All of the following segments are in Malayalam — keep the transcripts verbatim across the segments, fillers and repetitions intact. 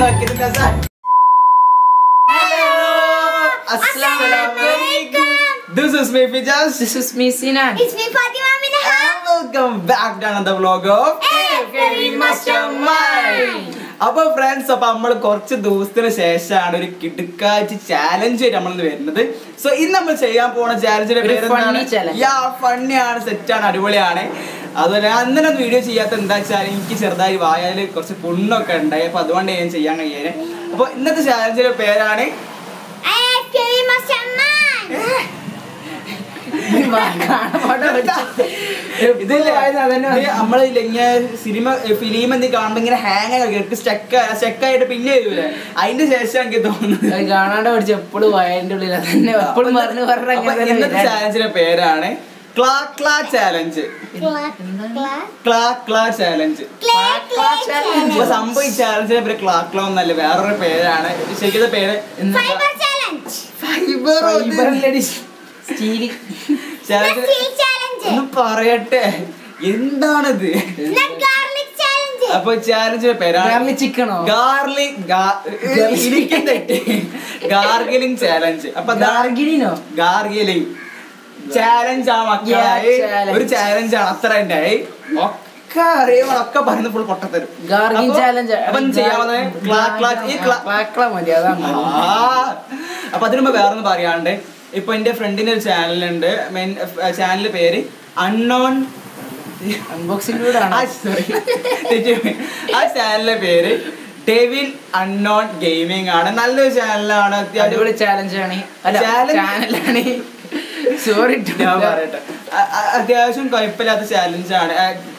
This is me Fijaz. This is me Sinan. It's me Fatima Minaha. And welcome back to another vlog of Mastermind. അപ്പോൾ ഫ്രണ്ട്സ്, അപ്പോൾ നമ്മൾ കുറച്ച് ദിവസത്തിന് ശേഷമാണ് ഒരു കിടുക്കാച്ച് ചാലഞ്ച് നമ്മൾ വരുന്നത്. സോ ഇന്ന് നമ്മൾ ചെയ്യാൻ പോണ ചാലഞ്ചിന്റെ പേര് ഫണ്ണിയാണ്, സെറ്റാണ്, അടിപൊളിയാണ്. അതുപോലെ അന്നൊന്നും വീഡിയോ ചെയ്യാത്ത എന്താ വെച്ചാൽ എനിക്ക് ചെറുതായി വായാൽ കുറച്ച് പുണ്ണൊക്കെ ഉണ്ടായി. അപ്പോൾ അതുകൊണ്ട് ഞാൻ ചെയ്യാൻ കഴിയാന്. അപ്പോൾ ഇന്നത്തെ ചാലഞ്ചിന്റെ പേരാണ് നമ്മള് സിനിമ ഫിലിം എന്ത് കാണുമ്പോ ഇങ്ങനെ ഹാങ് ആക്കി സ്റ്റക്ക് സ്റ്റക്കായിട്ട് പിന്നെ വരൂലേ, അതിന്റെ ശേഷം എനിക്ക് തോന്നുന്നത് കാണാണ്ട് പഠിച്ച എപ്പോഴും വയറിന്റെ ഉള്ളിൽ തന്നെ എപ്പോഴും പറഞ്ഞു പറഞ്ഞു. ഇന്നത്തെ ചാലഞ്ചിന്റെ പേരാണ് ക്ലാ ക്ലാ ചാലഞ്ച്. ക്ലാ ക്ലാ ചാലഞ്ച് സംഭവം ഈ ചാലഞ്ചിന്റെ പേര് ക്ലാ ക്ലാ ഒന്നല്ല, വേറൊരു പേരാണ്. ശരിക്കും പേര് ഒന്ന് പറയട്ടെ എന്താണിത്. അപ്പൊ ചാലഞ്ചിന്റെ പേരാണ് ചിക്കനോ ഗാർലിക് ഗാർഗിലിംഗ് ചാലഞ്ച്. അപ്പൊ ഗാർഗിലിനോ ഗാർഗിലിംഗ് ചാലഞ്ച് ആണ് മക്കളായി, ഒരു ചാലഞ്ച് ആണ്. അത്ര ഉണ്ടായി ഒക്കെ അറിയുമ്പോൾ ഒക്കെ പറയുന്നത് ഫുൾ പൊട്ടത്തരും. അപ്പൊ അതിന് മുമ്പ് വേറൊന്നും പറയാണ്ട്, ഇപ്പൊ എന്റെ ഫ്രണ്ടിന്റെ ഒരു ചാനലുണ്ട്. മെയിൻ ചാനലിന്റെ പേര് അൺനോൺ അൺബോക്സിംഗ്. ആ ചാനലിന്റെ പേര് ഡെവിൽ അൺനോൺ ഗെയിമിംഗ് ആണ്. നല്ലൊരു ചാനലാണ്, അടിപൊളി ചാലഞ്ചാണ്. ചാനലാണ്, സോറി ഞാൻ പറയട്ടെ, അത്യാവശ്യം കുഴപ്പമില്ലാത്ത ചാലഞ്ചാണ്.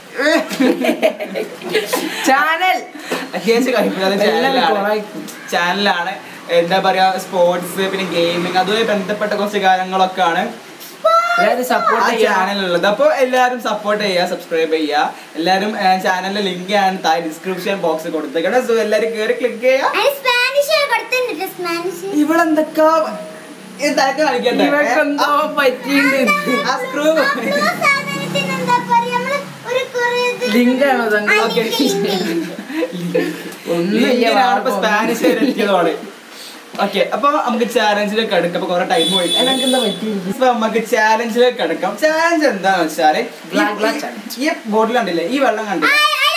ചാനൽ അത്യാവശ്യം കുഴപ്പമില്ലാത്ത ചാനലാണ് ചാനലാണ് എന്താ പറയാ, സ്പോർട്സ് പിന്നെ ഗെയിമിങ് അതുമായി ബന്ധപ്പെട്ട കുറച്ച് കാര്യങ്ങളൊക്കെ ആണ് ചാനലുള്ളത്. അപ്പൊ എല്ലാരും സപ്പോർട്ട് ചെയ്യുക, സബ്സ്ക്രൈബ് ചെയ്യുക. എല്ലാരും ചാനലിന്റെ ലിങ്ക് ആണ് താഴെ ഡിസ്ക്രിപ്ഷൻ ബോക്സിൽ കൊടുത്തേക്കണം. സോ എല്ലാരും കേറി ക്ലിക്ക് ചെയ്യുക. ഇവളെന്തൊക്കെ കളിക്കട്ടെ ലിങ്കാണോ സ്പാനിഷ് എത്തിയതോടെ. ഓക്കെ, അപ്പൊ നമുക്ക് ചാലഞ്ചിലേക്ക് എടുക്കാം. അപ്പൊ കുറെ ടൈം പോയി, അപ്പൊ നമുക്ക് ചാലഞ്ചിലേക്ക് എടുക്കാം. ചാലഞ്ച് എന്താന്ന് വെച്ചാല് ഈ ബോട്ടിൽ കണ്ടില്ലേ, ഈ വെള്ളം കണ്ടില്ലേ,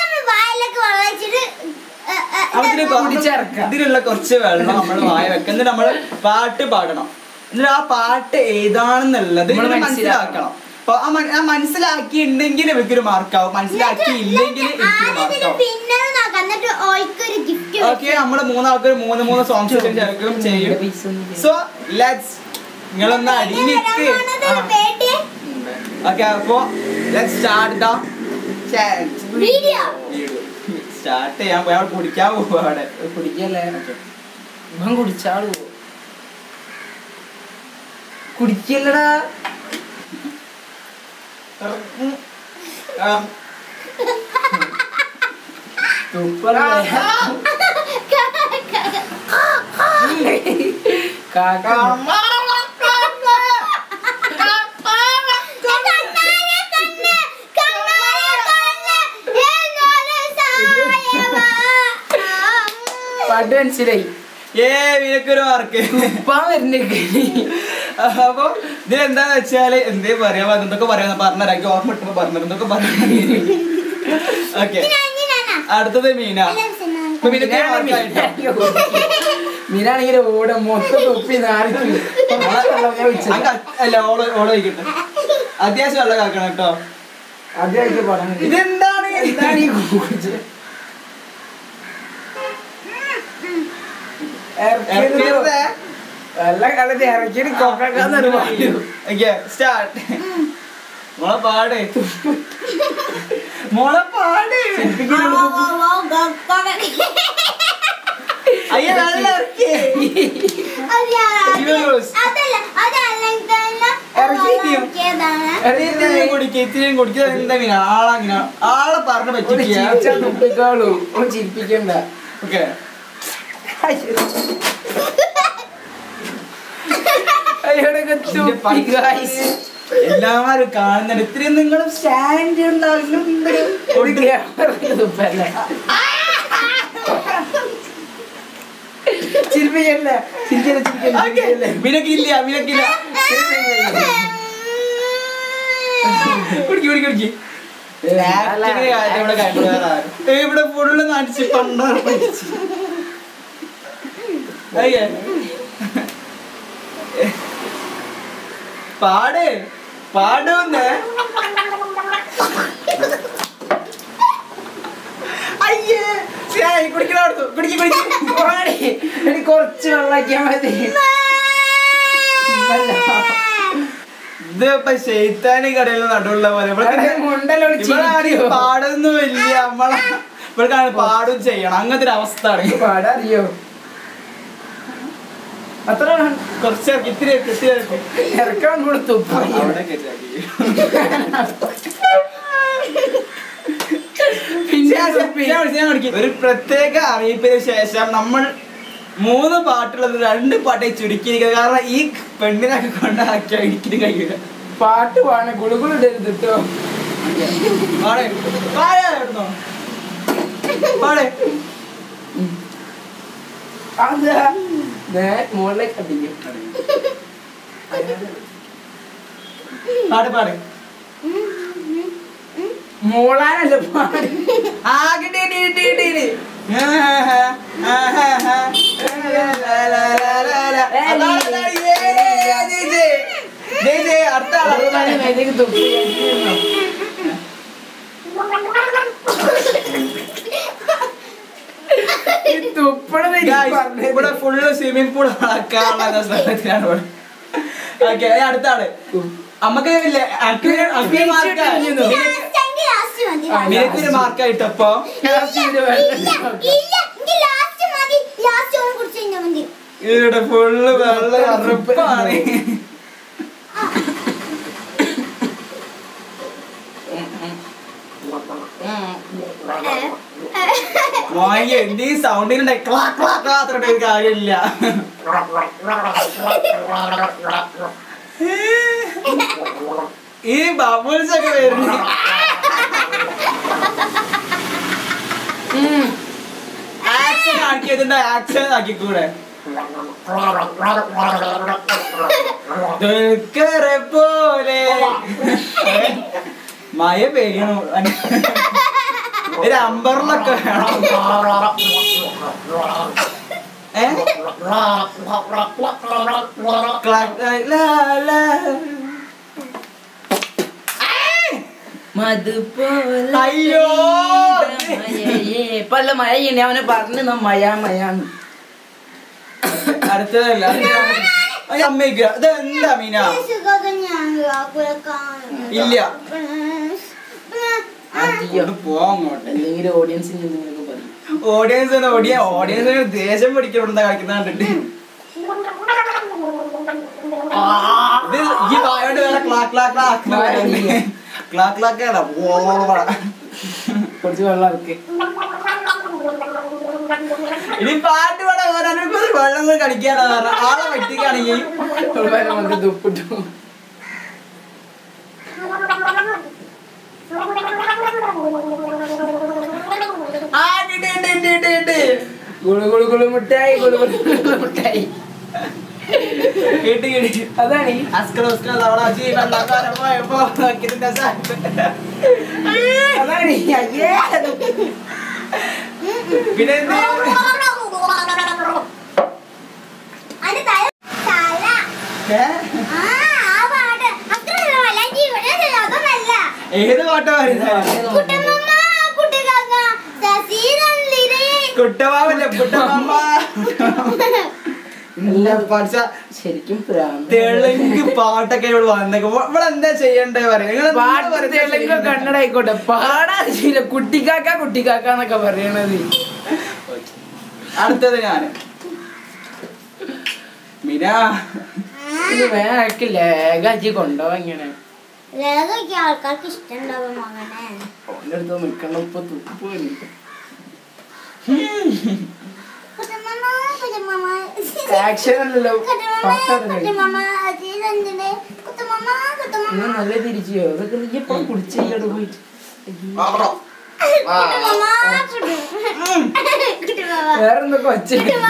ഇതിലുള്ള കുറച്ച് വെള്ളം നമ്മൾ വായ വെക്കാം. എന്നിട്ട് നമ്മള് പാട്ട് പാടണം. എന്നിട്ട് ആ പാട്ട് ഏതാണെന്നുള്ളത് മനസ്സിലാക്കണം. അപ്പൊ ആ മനസ്സിലാക്കിയിട്ടുണ്ടെങ്കിൽ എനിക്കൊരു മാർക്കാവും, മനസ്സിലാക്കി ഇല്ലെങ്കിൽ എനിക്കൊരു മാർക്കാവും. ഓക്കെ, നമ്മള് മൂന്നാൾക്കൊരു മൂന്ന് മൂന്ന് സോങ്സ് ചേർക്കും ചെയ്യും. സോ ലെറ്റ്സ് നിങ്ങളൊന്ന് അടിഞ്ഞിട്ട് ഓക്കെ, അപ്പൊ let's start the video. Start ചെയ്യാൻ പോയി, അവിടെ കുടിക്കാൻ പോവാ. അവിടെ കുടിക്കല്ലേ, കുടിച്ചാളു കുടിക്കല്ലടാ. പാട്ട് മനസ്സിലായി. ഏ വിനക്കൊരു മാർക്ക് ഉപ്പാൻ വരുന്നേക്ക്. അപ്പൊ ഇതിലെന്താന്ന് വെച്ചാല് എന്തേ പറയാ, എന്തൊക്കെ പറയാ പറഞ്ഞിട്ട് ഓർമ്മ ഇട്ടപ്പോ പറഞ്ഞു എന്തൊക്കെ പറഞ്ഞു. ഓക്കെ, അടുത്തത് മീന. മീനാണെങ്കിൽ ഓടെ മൊത്തം തൊപ്പി നാറിക്കും. അല്ല ഓള് ഓള് വയ്ക്കട്ടെ, അത്യാവശ്യം വെള്ളം കാക്കണം കേട്ടോ. അത്യാവശ്യം പറഞ്ഞു. ഇതെന്താണ് എന്താണ് ഈ എല്ലാ കാലത്ത് ഇറക്കി സ്റ്റാർട്ട്. മോളെ പാട്, മോളെ പാട്. അയ്യ വെള്ളം ഇറക്കി കുടിക്ക ഇത്തിരിയും കുടിക്കുക. എന്താ മീന ആളങ്ങനെ ആളെ പറഞ്ഞ പറ്റിക്കാളൂ, ചിരിപ്പിക്കണ്ട. ഓക്കെ, എല്ലാവരും കാണുന്നുണ്ട്. ഇത്രയും നിങ്ങളും സ്റ്റാൻഡ് ഉണ്ടാവില്ല. ചിരിപ്പിക്കല്ലേ ചിരിക്കല്ലേ ചിരിക്കല്ലേ മിനക്കില്ല മിനക്കില്ല കുടിക്കി കുടിക്കി കുടിക്കി ഇവിടെ ഫുള്ള് നടിച്ച് പണ്ടാറ് പഠിച്ച് പാട് പാടുന്നേ അയ്യേ കുടിക്കണ കുടിക്കി കുടിക്കി എനിക്ക് കുറച്ച് വെള്ളാക്കിയാ മതി ഇതിപ്പോ ശൈത്താനി കടയിൽ നടുള്ള പോലെ പാടൊന്നും വലിയ നമ്മളെ ഇവൾക്കാണ് പാടും ചെയ്യണം അങ്ങനത്തെ ഒരു അവസ്ഥ ആണ് പാടറിയോ അത്ര കുറച്ച് ഇത്തിരി ഇത്തിരി ഇറക്കാൻ കൊടുത്തു ഒരു പ്രത്യേക അറിയിപ്പിന് ശേഷം നമ്മൾ മൂന്ന് പാട്ടുള്ളത് രണ്ട് പാട്ടേ ചുരുക്കിയിരിക്കുന്നത് കാരണം ഈ പെണ്ണിനൊക്കെ കൊണ്ടാക്കിയ ഇടിക്കിട്ട് കഴിയുക പാട്ട് പാടണ ഗുളുകുളിടരുത് കേട്ടോ മുകളിലേക്ക് അടിക്കും പാട് പാട് മോളാനല്ല പാട് ആകെ അടുത്ത ഇവിടെ ഫുള്ള് സ്വിമ്മിംഗ് പൂൾ ആക്കാനുള്ള സ്ഥലത്തിലാണ് ഇവിടെ. ഓക്കെ അടുത്ത ആള് നമുക്ക് മിനക്കൊരു മാർക്കായിട്ടപ്പോ ഇവിടെ ഫുള്ള് വെള്ളം അറുപ്പാണ്. മോയെ എന്ത് ഈ സൗണ്ടിനുണ്ടായി ക്ലാ ക്ലാ ക്ലാ അത്ര കാര്യമില്ല. ഈ ബബിൾസ് ഒക്കെ വരുന്നു ആക്ഷൻ ആക്കിയതിന്റെ ആക്ഷൻ ആക്കിക്കൂടെ പോലെ മഴ പെയ്യണു ഒരു അമ്പറിലൊക്കെ വേണം. ഏ അയ്യോ പല മഴയുണ്ട് അവനെ പറഞ്ഞു മഴ മഴാന്ന്. അടുത്തതല്ല അമ്മയ്ക്ക് ഇത് എന്താ മീന ഇല്ല പോങ്ങോട്ടെ എന്തെങ്കിലും ഓഡിയൻസിന് എന്തെങ്കിലും പറയും. ഓഡിയൻസ് ഓടിയ ഓഡിയൻസിന് ദേഷ്യം പിടിക്കണമെന്താ കളിക്കുന്ന കണ്ടിട്ട് ഇത് ഈ വായോണ്ട് വേറെ ക്ലാ ക്ലാ ക്ലാ ക്ലാ ക്ലാക്കാണ് കുറച്ച് വെള്ളം ഇറക്കി ഇനി പാട്ട് പാടാൻ വെള്ളം കളിക്കാനാ പറഞ്ഞ ആളെ പറ്റിക്കാണെങ്കിൽ നമുക്ക് തുപ്പിട്ടു. ഗുളു ഗുളു ഗുളു മുട്ടായി ഗുളു ഗുളു ഗുളു മുട്ടായി കേട്ട് കേട്ട് അതാണ് ഈ അസ്കർ അസ്കർ തവണ ജീവൻ പോയപ്പോ അതാണ് അയ്യേ പിന്നെ ഏത് പാട്ടാ പറയുന്നത് കുട്ടമാവല്ലേ കുട്ടമാമ്മ ശരിക്കും തെലുങ്ക് പാട്ടൊക്കെ ഇവിടെ വന്നേക്കും ഇവിടെ എന്താ ചെയ്യണ്ടേ പറയാ കന്നഡ ആയിക്കോട്ടെ പാടാ കുട്ടിക്കാക്ക കുട്ടിക്കാക്ക എന്നൊക്കെ പറയണത്. അടുത്തത് ഞാന് മീന ഇത് വേഗം ലേഖാച്ചി കൊണ്ടുപോവാ ഇങ്ങനെ ആൾക്കാർക്ക് ഇഷ്ടണ്ടാവും മകനെ ഓന്റെ അടുത്ത് നിക്കണം ഇപ്പൊ തുപ്പ് ആക്ഷൻ അല്ലല്ലോ നല്ല തിരിച്ചോ അതൊക്കെ നീ ഇപ്പൊ കുടിച്ചോ പോയിട്ട് വേറെന്തൊക്കെ ഒച്ച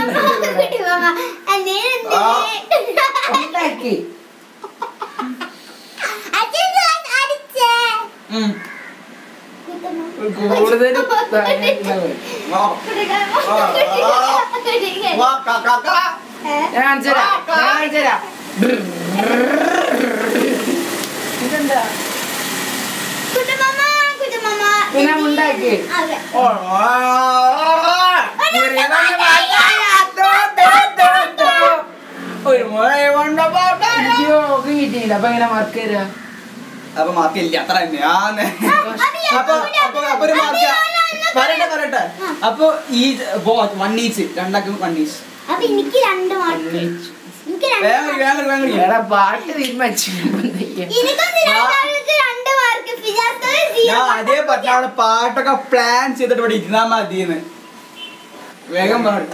ഉണ്ടാക്കി കൂടുതൽ ഞാൻ കാണിച്ചുതരാം ഞാൻ കാണിച്ചുതരാം ഇതെന്താ പിന്നെ ഉണ്ടാക്കി ഒരു മുഴ കിട്ടിയില്ല അപ്പൊ എങ്ങനെ മാർക്ക് തരാ അപ്പൊ മാർക്ക് ഇല്ല അത്ര തന്നെയാന്ന് അപ്പൊ അപ്പൊ അപ്പൊ ഒരു മാർക്ക് പറയട്ടെ പറയട്ടെ അപ്പൊ ഈ വൺ ഈച്ച് രണ്ടാക്കും വൺ ഈച്ച് എനിക്ക് രണ്ട് മാർക്ക് വേഗം വേഗം വേഗം എടാ പാട്ട് തീരുമാനിച്ചു ഞാൻ അതേ പറഞ്ഞാണ് പാട്ടൊക്കെ പ്ലാൻ ചെയ്തിട്ട് ഇവിടെ ഇരുന്നാ മതിന്ന് വേഗം പറഞ്ഞു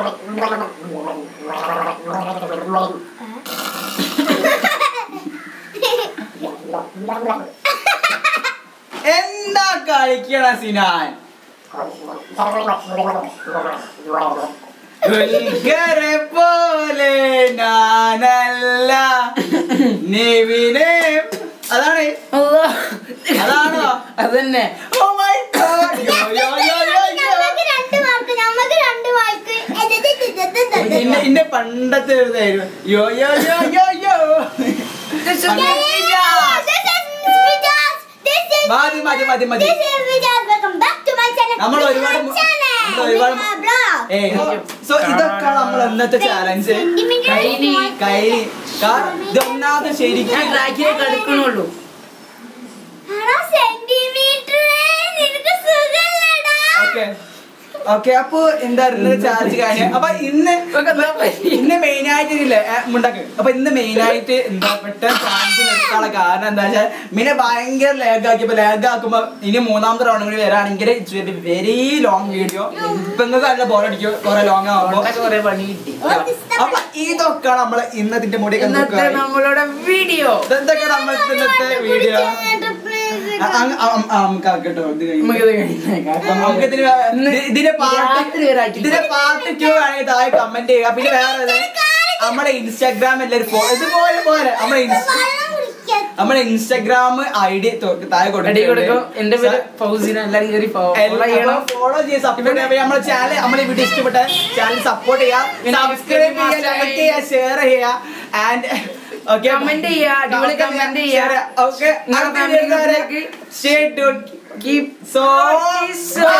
എന്താ കളിക്കണ സിനാൻ ദുൽഖറെ പോലെ ഞാനല്ല നിവിനെ അതാണ് അതാണോ അതന്നെ ഓ മൈ ഗോഡ് യോ യോ യോ യോ ഇന്ന ഇന്ന പണ്ടത്തെ ഒരു ഇതായിരുന്നു യോ യോ യോ യോ യോ മതി മതി മതി മതി നമ്മൾ ഒരുപാട് ഒരുപാട് സോ ഇതൊക്കെയാണ് നമ്മൾ ഇന്നത്തെ ചാലഞ്ച് കൈലി ഇത് ഒന്നാമത് ശരിക്കും കളിക്കണുള്ളൂ ഓക്കെ ഓക്കെ അപ്പൊ എന്തായിരുന്നു ചാർജ് കാര്യം അപ്പൊ ഇന്ന് ഇന്ന് മെയിൻ ആയിട്ട് ഇല്ലേ മുണ്ടാക്ക് അപ്പൊ ഇന്ന് മെയിൻ ആയിട്ട് എന്താ പെട്ടെന്ന് ചാൻസ് നിർത്താനുള്ള കാരണം എന്താ വെച്ചാൽ പിന്നെ ഭയങ്കര ലാഗ് ആക്കിയപ്പോ ലാഗ് ആക്കുമ്പോ ഇനി മൂന്നാമത്തെ റൗണ്ട് കൂടി വരാണെങ്കിൽ ഇറ്റ്സ് വെരി ലോങ് വീഡിയോ ഇപ്പൊ നിങ്ങൾക്ക് നല്ല ബോർ അടിക്കും കുറെ ലോങ് ആവുമ്പോ കുറെ പണി കിട്ടി അപ്പൊ ഇതൊക്കെയാണ് നമ്മളെ ഇന്നത്തിന്റെ മുടി നമ്മളുടെ വീഡിയോ ഇതൊക്കെ നമ്മളത്തെ ഇന്നത്തെ വീഡിയോ കേട്ടോ ഇത് നമുക്ക് ഇതിന് ഇതിന്റെ പാർട്ട് ഇതിന്റെ പാർട്ട് ടു ആണെങ്കിൽ താഴെ കമന്റ് ചെയ്യുക പിന്നെ വേറെ നമ്മുടെ ഇൻസ്റ്റാഗ്രാം എല്ലാവരും ഇതുപോലെ പോലെ നമ്മുടെ നമ്മുടെ ഇൻസ്റ്റാഗ്രാം ഐ ഡി താഴെ കൊടുക്കും എന്റെ പേര് ഫൗസിന എല്ലാരും കയറി ഫോളോ ചെയ്ത് സപ്പോർട്ട് ചെയ്യാം നമ്മുടെ ചാനൽ നമ്മുടെ വീഡിയോ ഇഷ്ടപ്പെട്ട ചാനൽ സപ്പോർട്ട് ചെയ്യുക സബ്സ്ക്രൈബ് ചെയ്യുക ലൈക്ക് ചെയ്യുക ഷെയർ ചെയ്യുക ആൻഡ് ഓക്കെ കമന്റ് ചെയ്യുക അടിപൊളി കമന്റ് ചെയ്യുക okay stay tune keep so